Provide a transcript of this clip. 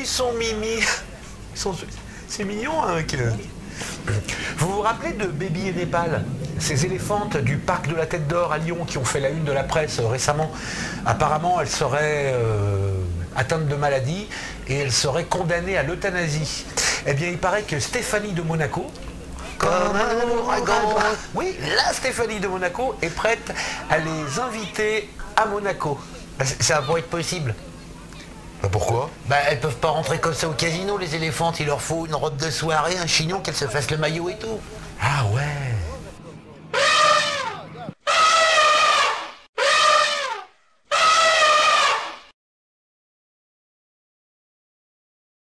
ils sont mimi. C'est mignon, hein, Vous vous rappelez de Baby et Népal, ces éléphantes du parc de la Tête d'Or à Lyon qui ont fait la une de la presse récemment? Apparemment, elles seraient atteintes de maladie et elles seraient condamnées à l'euthanasie. Eh bien, il paraît que Stéphanie de Monaco, comme un ouragan, oui, la Stéphanie de Monaco est prête à les inviter à Monaco. Ça va être possible. Bah pourquoi? Bah elles peuvent pas rentrer comme ça au casino, les éléphantes. Il leur faut une robe de soirée, un chignon, qu'elles se fassent le maillot et tout. Ah ouais.